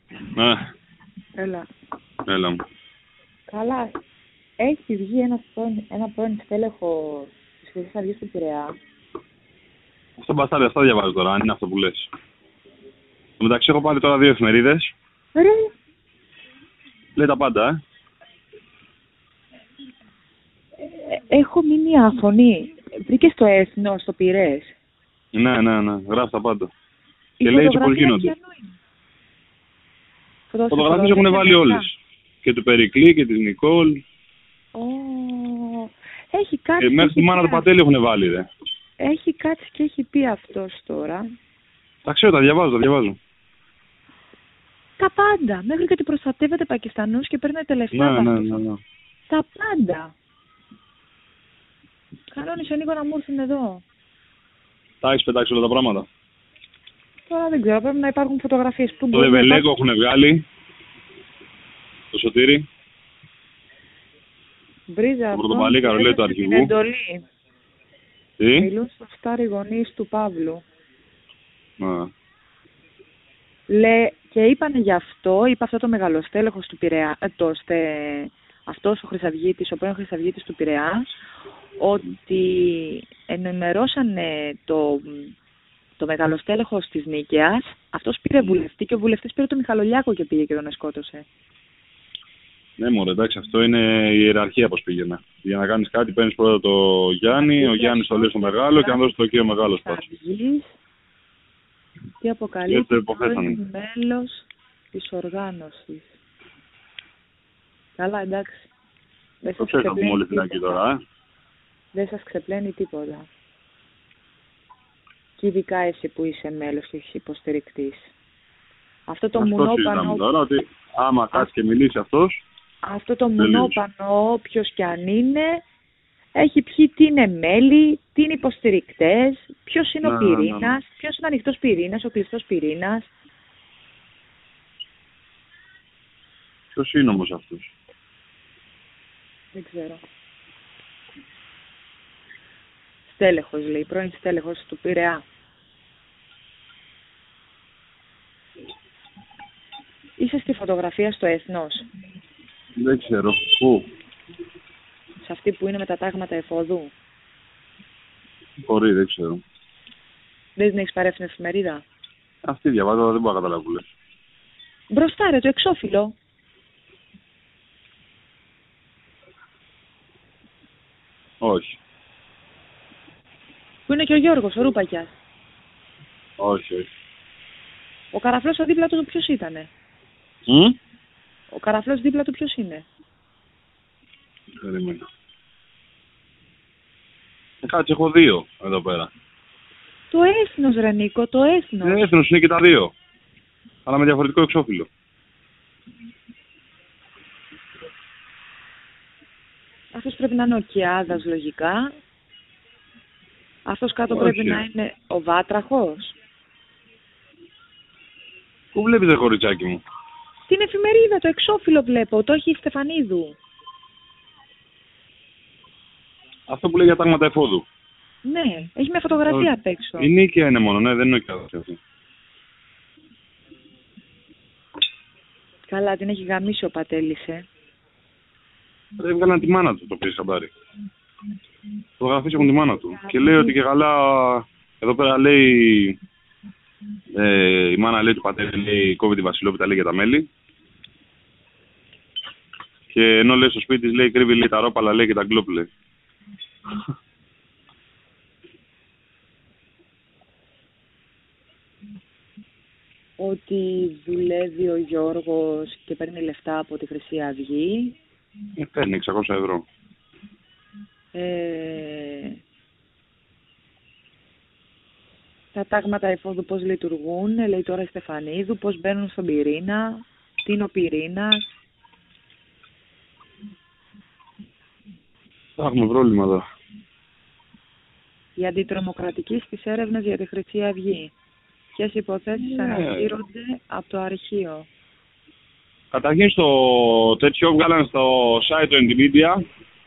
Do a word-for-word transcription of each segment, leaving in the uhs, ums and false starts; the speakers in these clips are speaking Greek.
Ναι. Έλα. Έλα μου. Καλά. Έχει βγει ένας πρώην, ένα πρώην στέλεχο της Χρυσής Αυγής του Πειραιά. Αυτό μπαστάρι, αυτά διαβάζω τώρα, αν είναι αυτό που λες. Στο μεταξύ έχω πάρει τώρα δύο εφημερίδες. Ρε. Λέει τα πάντα, ε. Ε, Έχω μείνει άφωνη. Βρήκε στο Έθνος, στο Πειρές. Ναι, ναι, ναι. Γράφει τα πάντα. Η Και λέει έτσι πώς φωτογραφία γίνονται. ποιανού είναι? Φωτο- Φωτογραφίες έχουν βάλει φωτογραφία. όλες. Και του Περικλή και της Νικόλ. Ω, έχει κάτσει Και μέχρι τη έχει μάνα πει του αυτό. Πατέλη έχουν βάλει, ρε. Έχει κάτσει και έχει πει αυτός τώρα. Τα ξέρω, τα διαβάζω, τα διαβάζω. Τα πάντα. Μέχρι και ότι προστατεύεται Πακιστανούς και παίρνετε λεφτά. Ναι, από ναι, αυτούς. ναι, ναι. Τα πάντα. Κανόνισε λίγο να μου έρθουν εδώ. Τα έχεις πετάξει όλα τα πράγματα. Τώρα δεν ξέρω, πρέπει να υπάρχουν φωτογραφίες που Το μπορεί να Δεβελέκο υπάρχουν. έχουν βγάλει. Το Σωτήρι. Βρίζα Το αυτό. πρωτοπαλίκαρο, λέει, του έδωσε την αρχηγού. εντολή. Τι. Μιλούν σωστά οι γονείς του Παύλου. Ναι. Λέ, και είπανε γι' αυτό, είπε αυτό το μεγαλοστέλεχος του Πειραιά, ε, το, στε, αυτός ο Χρυσαυγίτης, ο πρώην Χρυσαυγίτης του Πειραιά, ότι ενημερώσανε το, το μεγαλοστέλεχος της Νίκαιας, αυτός πήρε βουλευτή και ο βουλευτής πήρε το Μιχαλολιάκο και πήγε και τον σκότωσε. Ναι, μωρέ, εντάξει, αυτό είναι η ιεραρχία πώς πήγαινε. Για να κάνεις κάτι παίρνεις πρώτα το Γιάννη, ο Γιάννης το λέει στο μεγάλο και αν δώσει το κύριο μεγάλο σπάσει. Και αποκαλύπτει το υποθέσανε. πρώην μέλος της οργάνωσης. Καλά, εντάξει. Δεν Το σας ξέρεις να πούμε ξεπλένει όλη την εκεί τίποτα. τώρα, ε. Δεν σας ξεπλένει τίποτα. Και ειδικά εσύ που είσαι μέλος και έχεις υποστηρικτής. Αυτό το Αυτό συζητάμε μουνόπανο, τώρα, ότι άμα κάτσει και μιλήσει αυτός, αυτό το τελείωσε. μουνόπανο, όποιος κι αν είναι, έχει πιει τι είναι μέλη, τι είναι υποστηρικτές, ποιος είναι Ναι, ο ναι, ναι, πυρήνας, ναι. ποιος είναι ο ανοιχτός πυρήνας, ο κλειστός πυρήνας. ποιος είναι όμως αυτός. Δεν ξέρω. Στέλεχος λέει, πρώην στέλεχος του Πειραιά. Είσαι στη φωτογραφία στο Έθνος, Δεν ξέρω. Πού. σε αυτή που είναι με τα τάγματα εφόδου. Μπορεί, δεν ξέρω. Δεν την έχεις πάρει αυτήν την εφημερίδα. Αυτή διαβάζω, αλλά δεν μπορώ να καταλάβω που λες. Μπροστά ρε, το εξώφυλλο. Όχι. Που είναι και ο Γιώργος, ο Ρούπακιας. Όχι, όχι. Ο Καραφλός ο δίπλα του ποιος ήτανε. Μ? Ο Καραφλός δίπλα του ποιος είναι. Περίμενε. Ε, κάτσε, έχω δύο εδώ πέρα. Το Έθνος ρε Νίκο, το Έθνος. Ε, έθνος είναι και τα δύο. Αλλά με διαφορετικό εξώφυλλο. Αυτός πρέπει να είναι ο Κιάδας λογικά. Αυτός κάτω Όχι. πρέπει να είναι ο Βάτραχος. Πού βλέπεις, ρε κοριτσάκι μου. Την εφημερίδα, το εξώφυλλο βλέπω, το έχει η Στεφανίδου. Αυτό που λέει για τάγματα εφόδου. Ναι, έχει μια φωτογραφία απ' έξω. Η Νίκαια είναι μόνο, ναι, δεν είναι ο Κιάδας αυτή. Καλά, την έχει γαμίσει ο Πατέλης, ε. Δεν έβγαλαν τη μάνα του, το πήρε χαμπάρι. Φωτογραφίες έχουν τη μάνα του. Και λέει ότι και καλά, εδώ πέρα λέει, ε, η μάνα λέει του Πατέλη, λέει, κόβει τη Βασιλόπιτα, λέει για τα μέλη. Και ενώ λέει στο σπίτι της, λέει, κρύβει, λέει, τα ρόπαλα, λέει, και τα γκλόπ, λέει. Ότι δουλεύει ο Γιώργος και παίρνει λεφτά από τη Χρυσή Αυγή. Ε, παίρνει εξακόσια ευρώ. Ε, τα τάγματα εφόδου πώς λειτουργούν, λέει τώρα η Στεφανίδου, πώς μπαίνουν στον πυρήνα, τι είναι ο πυρήνας. Θα έχουμε πρόβλημα εδώ. Η αντιτρομοκρατική στις έρευνες για τη Χρυσή Αυγή. Ποιες υποθέσεις Ναι. ανασύρονται από το αρχείο. Καταρχήν στο τέτοιο βγάλαν στο site του Intimedia.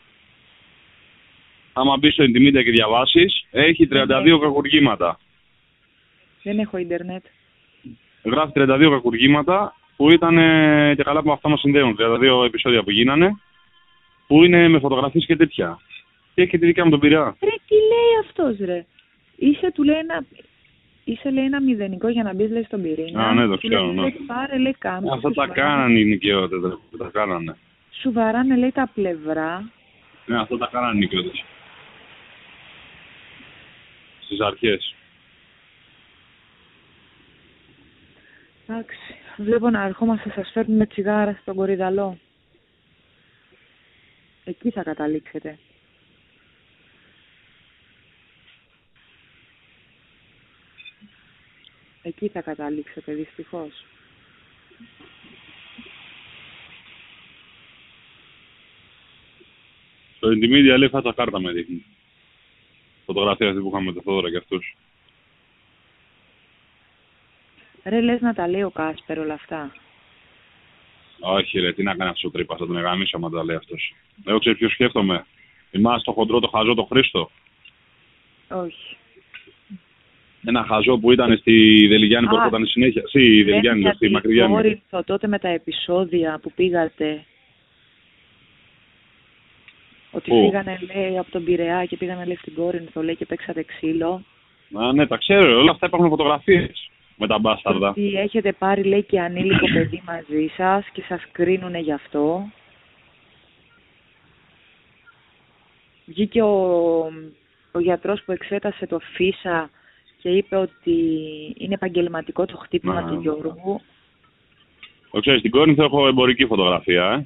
Άμα μπεις στο Intimedia και διαβάσεις, έχει τριάντα δύο κακουργήματα. Δεν έχω ίντερνετ. Γράφει τριάντα δύο κακουργήματα που ήταν ε, και καλά που αυτά μας συνδέουν. τριάντα δύο επεισόδια που γίνανε, που είναι με φωτογραφίες και τέτοια. Και έχει τη δικιά μου τον Πειραιά. Ρε, τι λέει αυτός, ρε. Είσαι, του λέει, ένα... Είσαι, λέει, ένα μηδενικό για να μπεις, λέει, στον πυρήνα. Α, ναι, το ξέρω, λέει, ναι. λέει, πάρε, λέει, κάμερα. Αυτά τα κάνανε οι νοικιώτες, τα κάνανε. Σου βαράνε, λέει, τα πλευρά. Ναι, αυτά τα κάνανε οι νοικιώτες. Στις αρχές. Εντάξει. Βλέπω να ερχόμαστε, σας φέρνουμε τσιγάρα στον Κορυδαλό. Εκεί θα καταλήξετε. Εκεί θα καταλήξετε, δυστυχώς. Στο Intimedia λέει φάτσα κάρτα με δείχνει. Φωτογραφία αυτή που είχαμε με το Θόδωρα και αυτούς. Ρε, λες να τα λέει ο Κάσπερ όλα αυτά. Όχι ρε, τι να κάνει αυτός ο τρύπας, θα τον εγαμίσω άμα τα λέει αυτός. Εγώ ξέρεις ποιο σκέφτομαι. Θυμάσαι το χοντρό, το χαζό, το Χρήστο. Όχι. Ένα χαζό που ήταν στη Δελιγιάννη που έρχονταν συνέχεια. Στη η Δελιγιάννη, στη Μακρυγιάννη. Κόρινθο τότε με τα επεισόδια που πήγατε. Ότι Πού? φύγανε, λέει, από τον Πειραιά και πήγανε, λέει, στην Κόρινθο, λέει, και παίξατε ξύλο. Α, ναι, τα ξέρω, όλα αυτά υπάρχουν φωτογραφίες με τα μπάσταρδα. Ότι έχετε πάρει, λέει, και ανήλικο παιδί μαζί σας και σας κρίνουνε γι' αυτό. Βγήκε ο, ο γιατρός που εξέτασε το φύσα και είπε ότι είναι επαγγελματικό το χτύπημα Α, του Γιώργου. Το ξέρεις, στην Κόρινθο έχω εμπορική φωτογραφία, ε.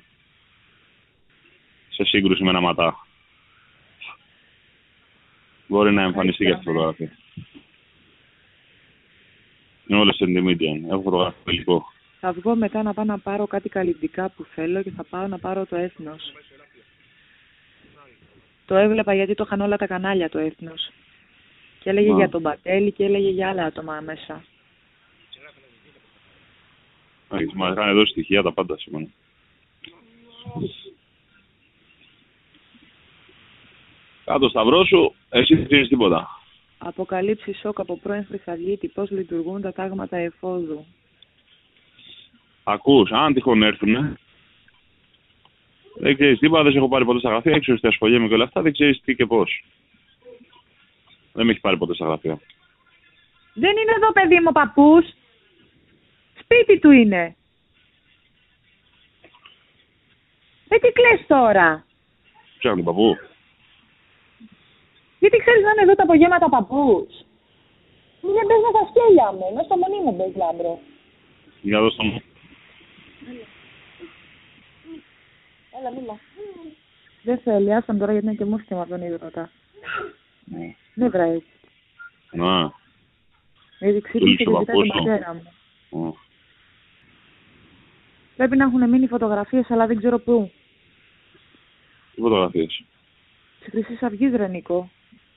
Σε σύγκρουση με ένα ματά. Μπορεί να εμφανιστεί και αυτή η φωτογραφία. Είναι όλες στην Intimedia. Έχω φωτογραφία υλικό. Θα βγω μετά να πάω να πάρω κάτι καλλιτικά που θέλω και θα πάω να πάρω το Έθνος. Το έβλεπα γιατί το είχαν όλα τα κανάλια το Έθνος. Και έλεγε Α. για τον Μπατέλη και έλεγε για άλλα άτομα μέσα. Έχεις, μας είχαν δώσει στοιχεία τα πάντα σήμερα. Κάτω σταυρό σου, εσύ δεν ξέρεις τίποτα. Αποκαλύψει σοκ από πρώην Χρυσαυγίτη, πώς λειτουργούν τα τάγματα εφόδου. Ακούς, αν τυχόν έρθουνε, δεν ξέρεις τίποτα, δεν σε έχω πάρει ποτέ στα γραφεία, έξω ότι ασχολιέμαι και όλα αυτά, δεν ξέρεις τι και πώς. Δεν με έχει πάρει ποτέ στα γραφεία. Δεν είναι εδώ, παιδί μου, παππούς. Σπίτι του είναι. Ε, τι κλαις τώρα. Ψάχνει παππού. Γιατί ξέρεις να είναι εδώ τα απογέματα παππούς. Δεν πες με τα σκέλια μου, μέσα στο μονί μου μπες, λάμπρο. Για δώσ' το μου. Έλα, μίλα. Δεν θέλει, άστον τώρα γιατί είναι και μουσκεμα από τον ίδρωτα. Ναι. Ναι, βράει. Να. Γιατί ξύπνησε και ζητάει τον πατέρα μου. Mm. Πρέπει να έχουν μείνει φωτογραφίες, αλλά δεν ξέρω πού. Τι φωτογραφίες. Της Χρυσής Αυγής, ρε Νίκο.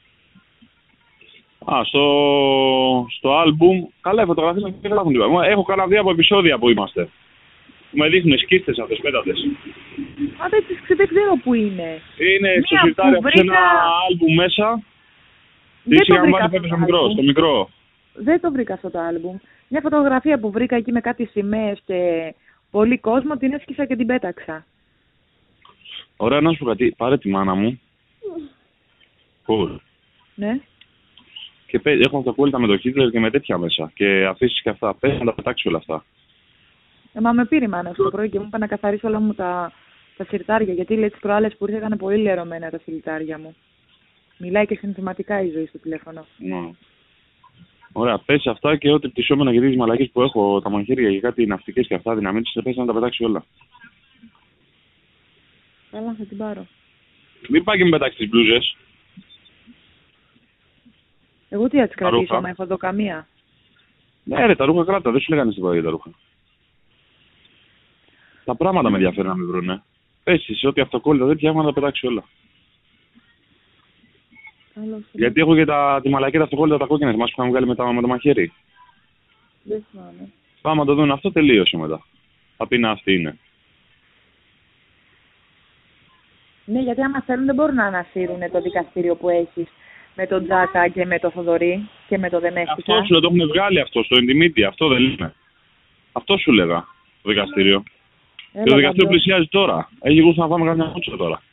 Α, στο, στο άλμπουμ, καλά οι φωτογραφίες δεν γράφουν τίποτα. Έχω κανένα δύο από επεισόδια που είμαστε. Που με δείχνουν σκίστες αυτές, πέτατες. Α, δεν, δεν ξέρω πού είναι. Είναι Μία στο σιρτάρι, βρήκα... ένα άλμπουμ μέσα. Δεν Τι το βρήκα αυτό το μικρό, στο μικρό. Δεν το βρήκα αυτό το άλμπουμ. Μια φωτογραφία που βρήκα εκεί με κάτι σημαίες και πολύ κόσμο, την έσκυσα και την πέταξα. Ωραία, να σου πω κάτι. Πάρε τη μάνα μου. Πώς. Ναι. Και πέ, έχω αυτοκόλλητα με το Hitler και με τέτοια μέσα. Και αφήσεις και αυτά. Πες να τα πετάξει όλα αυτά. Ε, μα με πήρε η μάνα στο πρωί και μου είπα να καθαρίσω όλα μου τα, τα σιρτάρια. Γιατί λέει τις προάλλες που ήρθε ήταν πολύ λερωμένα τα σιρτάρια μου. Μιλάει και συνθηματικά η ζωή στο τηλέφωνο. Ναι. Ωραία, πες αυτά και ό,τι πτυσσόμενα γιατί τις μαλακίες που έχω, τα μαχαίρια και κάτι ναυτικές και αυτά δυναμίτες, πες να τα πετάξει όλα. Καλά, θα την πάρω. Μην πάει και με πετάξει τις μπλούζες. Εγώ τι θα τις κρατήσω, μα έχω εδώ καμία. Ναι ρε, τα ρούχα κράτα, δεν σου λέγανε τίποτα για τα ρούχα. Τα πράγματα με ενδιαφέρει να με βρουνε. Πες εσύ ό,τι αυτοκόλλητα δεν πιάγω να τα πετάξει όλα. Καλώς, γιατί έχω και τα, τη μαλακία τα αυτοκόλλητα τα κόκκινα μας που είχαμε βγάλει με, τα, με το μαχαίρι. Δεν θυμάμαι. Πάμε να το δουν αυτό, τελείωσε μετά. Θα πει να αυτή είναι. Ναι, γιατί άμα θέλουν δεν μπορούν να ανασύρουν το δικαστήριο που έχεις με τον Τζάκα και με το Θοδωρή και με το Δεμέστικα. Αυτό σου λέω, το έχουν βγάλει αυτό στο Intimedia, αυτό δεν λέμε. Αυτό σου λέγα. το δικαστήριο. Έλα, Και το δικαστήριο Γαμπρό. πλησιάζει τώρα. Έχει γούστο να πάμε καμιά μούτσα τώρα.